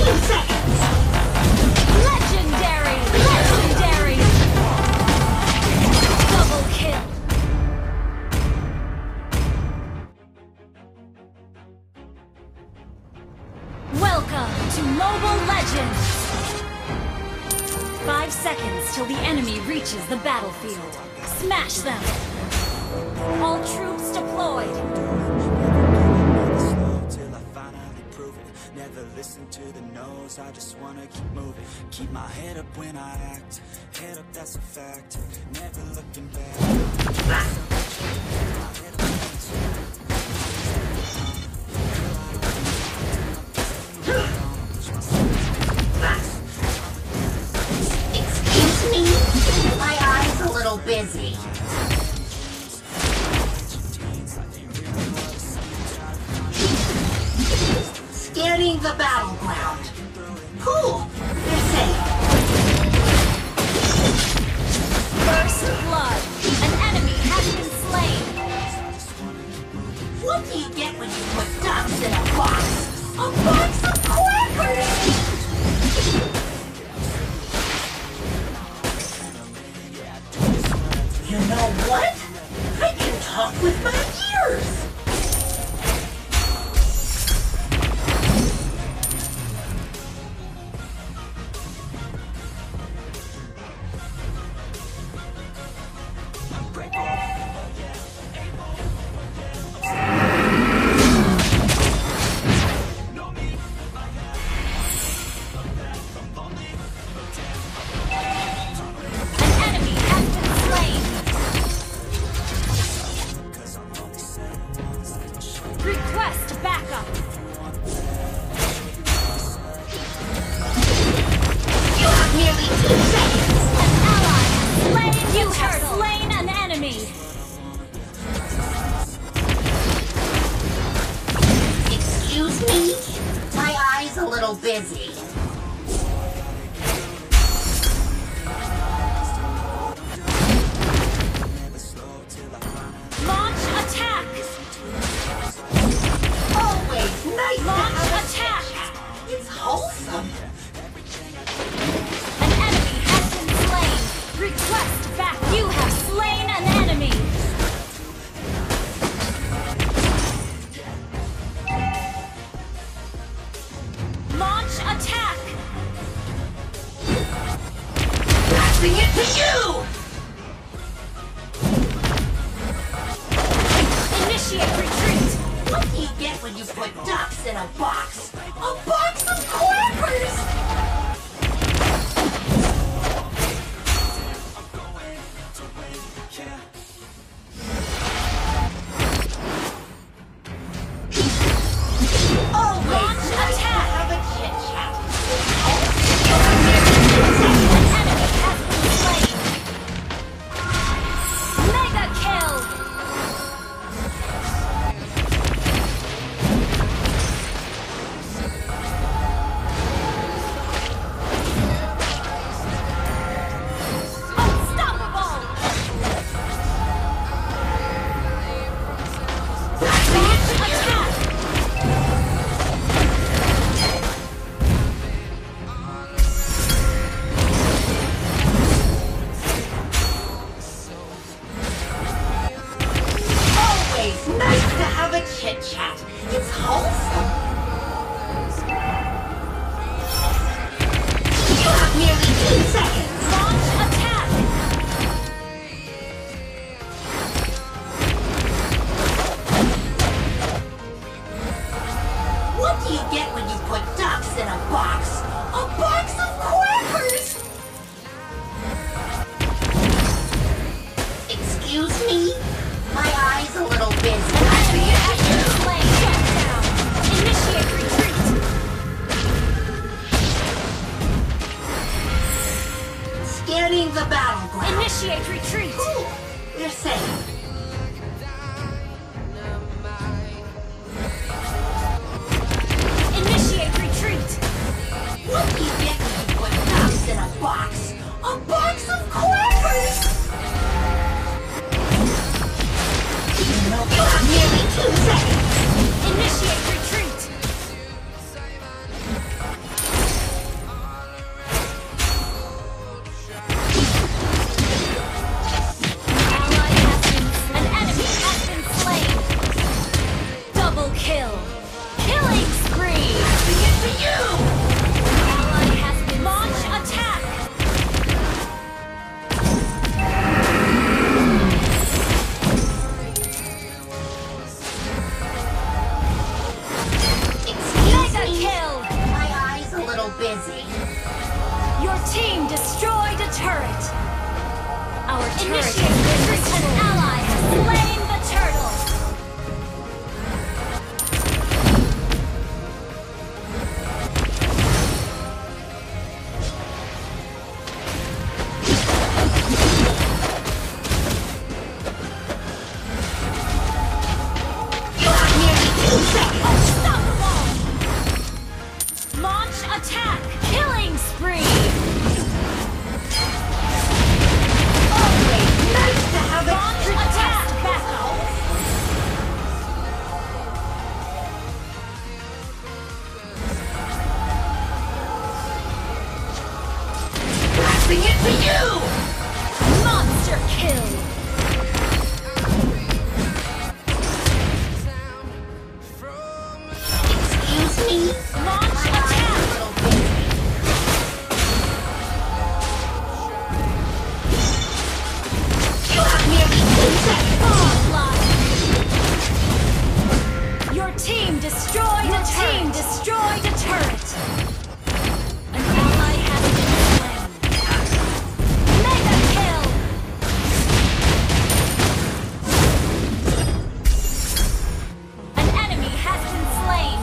2 seconds! Legendary! Legendary! Double kill! Welcome to Mobile Legends! 5 seconds till the enemy reaches the battlefield. Smash them! All troops deployed! Till I finally prove it. Never listen to the no's, I just wanna keep moving. Keep my head up when I act. Head up, that's a fact. Never looking back. Excuse me? My eye's a little busy. Scanning the battleground. Cool. They're safe. First blood! An enemy has been slain! What do you get when you put ducks in a box? A box of crackers! You know what? I can talk with my ears! Request backup! You have nearly 2 seconds! An ally has slain! You have slain an enemy! Excuse me? My eye's a little busy. Launch attack! Always nice to Launch have attack! It's wholesome. An enemy has been slain! Request back! You have slain an enemy! Launch attack! Passing it to you! Initiate retreat! What do you get when you put ducks in a box? A box of crackers! Always Launch nice to attack! have a chit-chat. An enemy has been slain! Mega kill! Unstoppable! Launch attack! Always nice to have a chit-chat. It's wholesome. You have nearly 2 seconds. Launch attack! What do you get when you put ducks in a box? A box of crackers! Excuse me? My eye's a little busy. Enemy has been slain! Shut down! Initiate retreat! Scanning the battleground. Initiate retreat! Cool. They're safe. Initiate retreat! What do you get when you put ducks in a box? A box of crackers! You have nearly 2 seconds. Initiate retreat! busy. Your team destroyed a turret. Our turret has been destroyed. An ally has slain the turtle. You have nearly 2 seconds. Unstoppable! Launch attack! Killing spree! Always nice to have a Launch attack! Backup! Passing it to you! Monster kill! Excuse me? Launch My eyes attack! are a little busy. You have nearly 2 seconds. Godlike! Your team destroyed a turret! An ally has been slain. Mega kill! An enemy has been slain.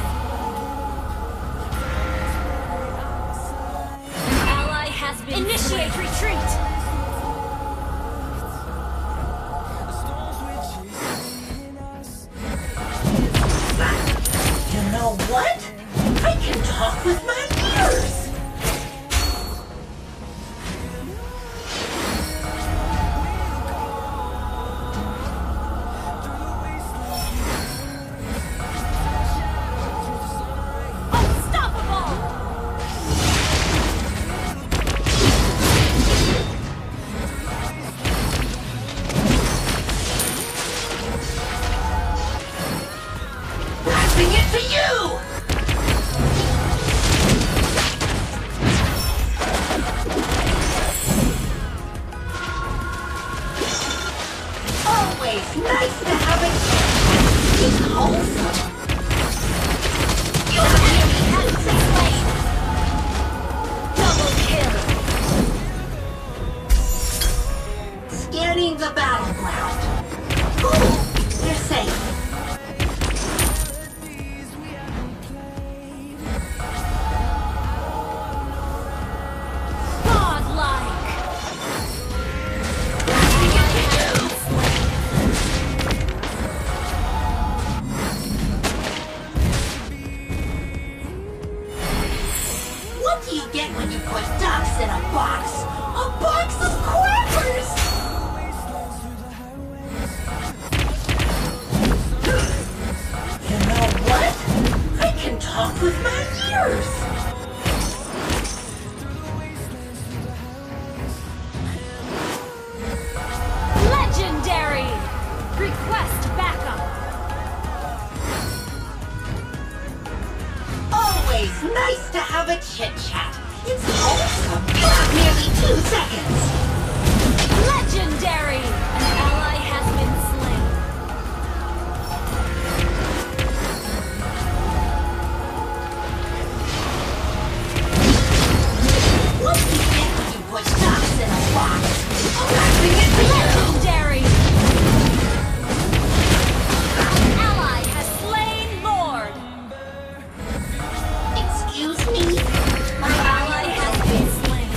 An ally has been Initiate retreat! You know what? I can talk with my ears! Unstoppable! Passing it to you! Always nice to have a It's wholesome. You have nearly had slain. Double kill! Scanning the battleground. Ooh, you're safe. Godlike! Passing it to you! What do you get when you put ducks in a box? A box of crackers! You know what? I can talk with my ears! Legendary! Request backup! Always nice to have a chit-chat. It's wholesome. You have nearly 2 seconds. Legendary! An ally has been slain. What do you get when you put ducks in a box? Passing it to you! Legendary! An ally has slain Lord! Excuse me? My Ally has been slain.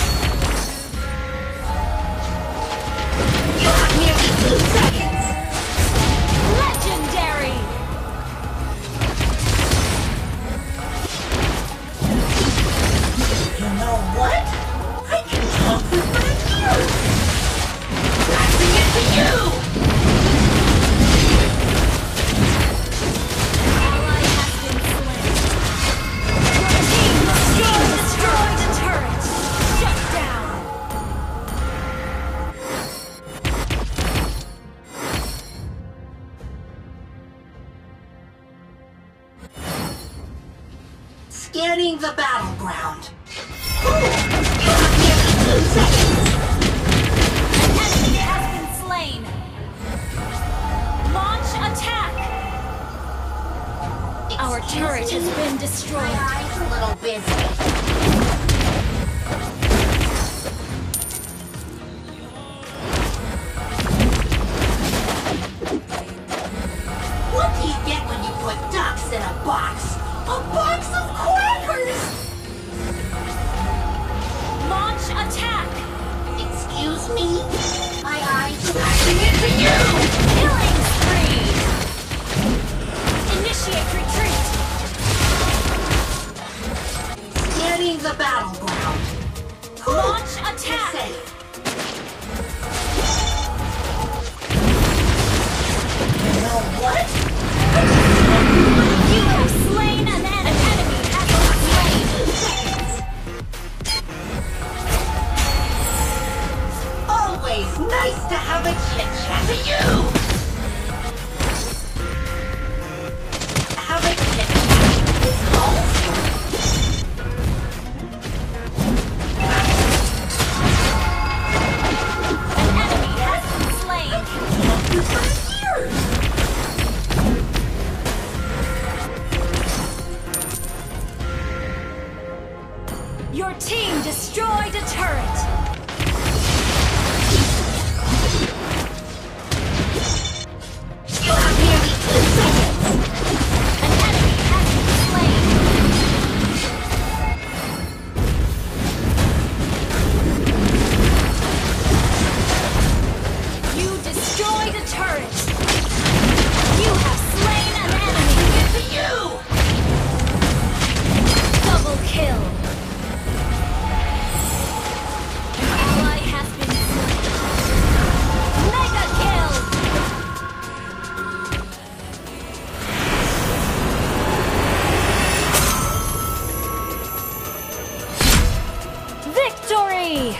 You have nearly 2 seconds. Legendary! You know what? I can talk with my ears. Passing it to you! Ally has been slain. Your team destroyed a turret! Shut down! Scanning the battleground. Ooh, you have nearly 2 seconds. An enemy has been slain. Launch attack! Our turret has been My destroyed. eyes a little busy. entering the battleground. Launch attack! Safe. You know what? You have slain an enemy has been slain! Always nice to have a chit-chat to you! Have a chit-chat with Skulls? An enemy has been slain! You for years! Your team destroyed a turret! You have nearly 2 seconds! An enemy has been slain! You destroyed a turret! You have slain an enemy! To you! Double kill! An ally has been slain! Mega kill! Victory!